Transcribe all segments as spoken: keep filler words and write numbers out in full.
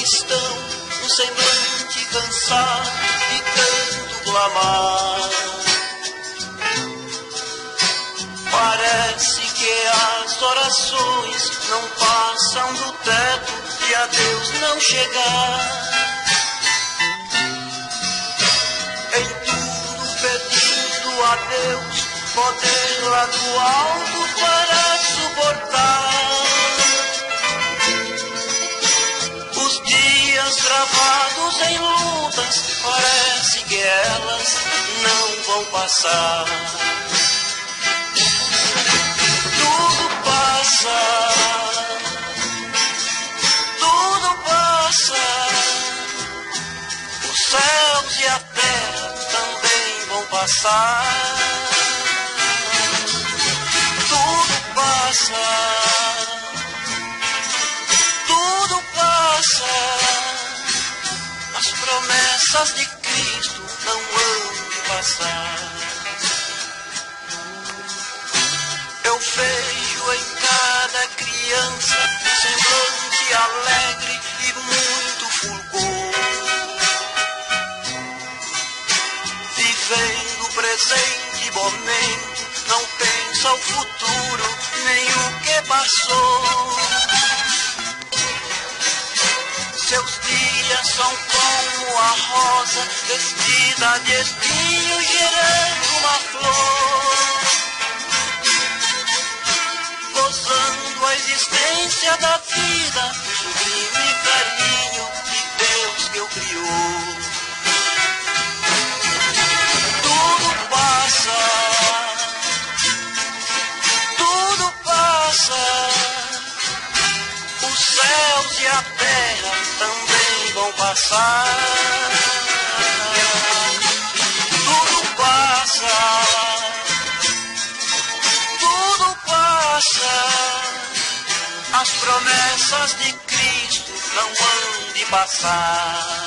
cristão, um semblante cansado de tanto clamar. Parece que as orações não passam do teto e a Deus não chegar. Em tudo pedindo a Deus poder lá do alto para suportar os dias travados em lutas. Parece que elas não vão passar. Tudo passa, tudo passa. Os céus e a terra também vão passar. Tudo passa, tudo passa. As promessas de Cristo não hão de passar. Eu vejo em cada criança um semblante alegre e muito fulgor, vivendo o presente momento, não pensa o futuro nem o que passou. Seus dias são como a rosa vestida de espinhos, gerando uma flor, gozando a existência da vida, sublime carinho de Deus que o criou. Tudo passa, tudo passa. Os céus e a terra também vão passar. Tudo passa, tudo passa. As promessas de Cristo não hão de passar.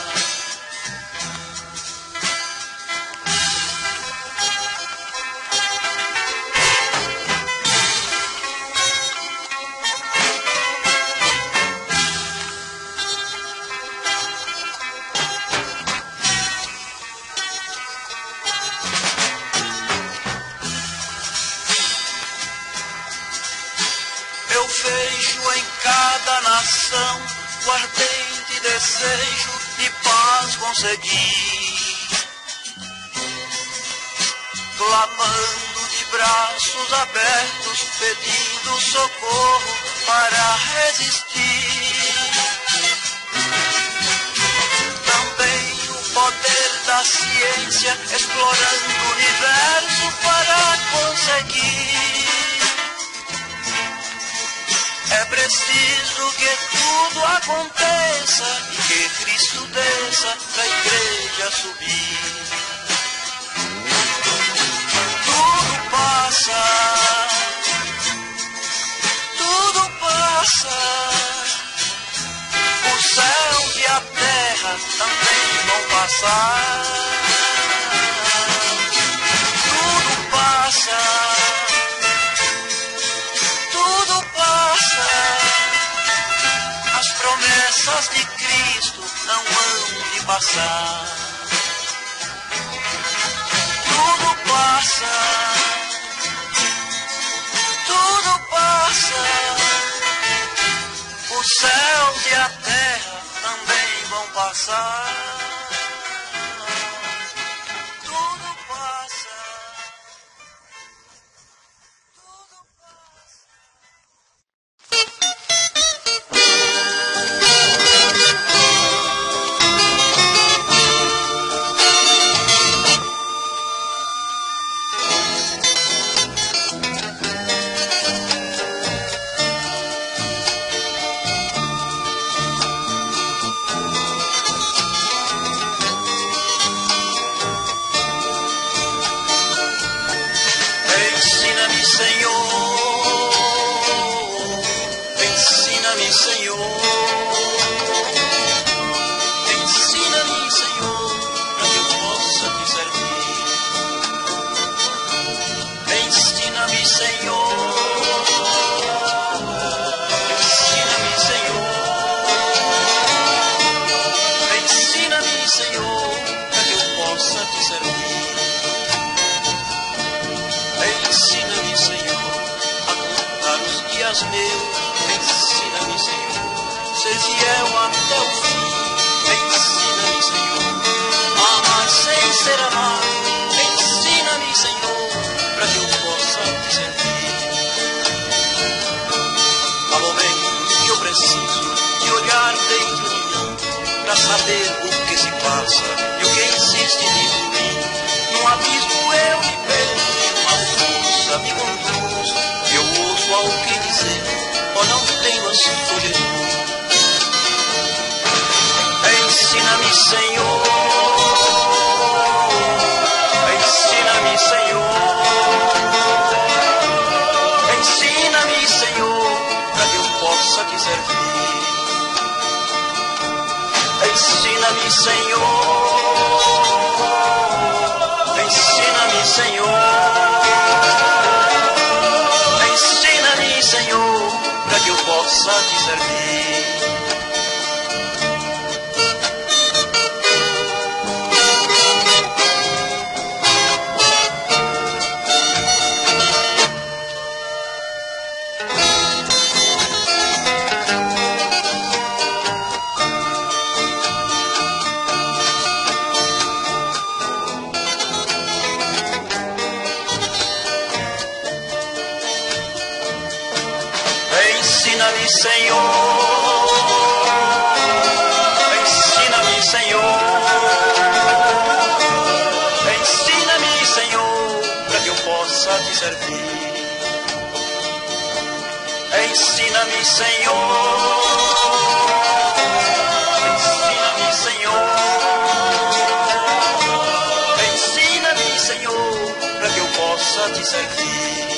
Eu vejo em cada nação o ardente desejo de paz conseguir, clamando de braços abertos, pedindo socorro para resistir. Também o poder da ciência explorando o universo para conseguir. É preciso que tudo aconteça e que Cristo desça pra igreja subir. Tudo passa, tudo passa. Os céus e a terra também vão passar. Tudo passa, as promessas de Cristo não hão de passar. Tudo passa, tudo passa. Os céus e a terra também vão passar. Tudo passa. ser fiel até o fim. Ensina-me, Senhor, a amar sem ser amado. Ensina-me, Senhor, para que eu possa te servir. Há momentos que eu preciso de olhar dentro de mim para saber o que se passa e o que insiste dentro de mim. Num abismo eu me perco e uma força me conduz. Eu ouço ao que dizer, ó, não temas, sou Jesus. Ensina-me, Senhor, ensina-me, Senhor, ensina-me, Senhor, para que eu possa te servir. Ensina-me, Senhor, ensina-me, Senhor, ensina-me, Senhor, para que eu possa te servir. Ensina-me, Senhor, ensina-me, Senhor, ensina-me, Senhor, para que eu possa te servir. Ensina-me, Senhor, ensina-me, Senhor, ensina-me, Senhor, para que eu possa te servir.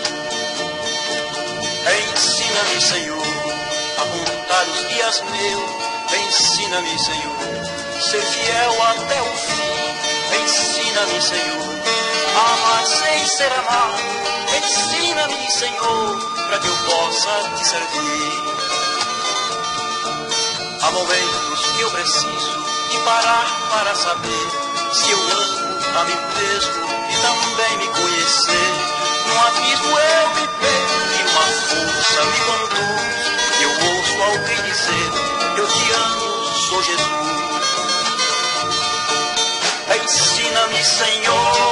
Ensina-me, Senhor, a contar os dias meus. Ensina-me, Senhor, ser fiel até o fim. Ensina-me, Senhor, a amar sem ser amado. Ensina-me, Senhor, para que eu possa te servir. Há momentos que eu preciso de parar para saber se eu amo a mim mesmo e também me conhecer. Num abismo eu me perco e uma força me conduz. Eu ouço alguém dizer, eu te amo, sou Jesus. Ensina-me, Senhor,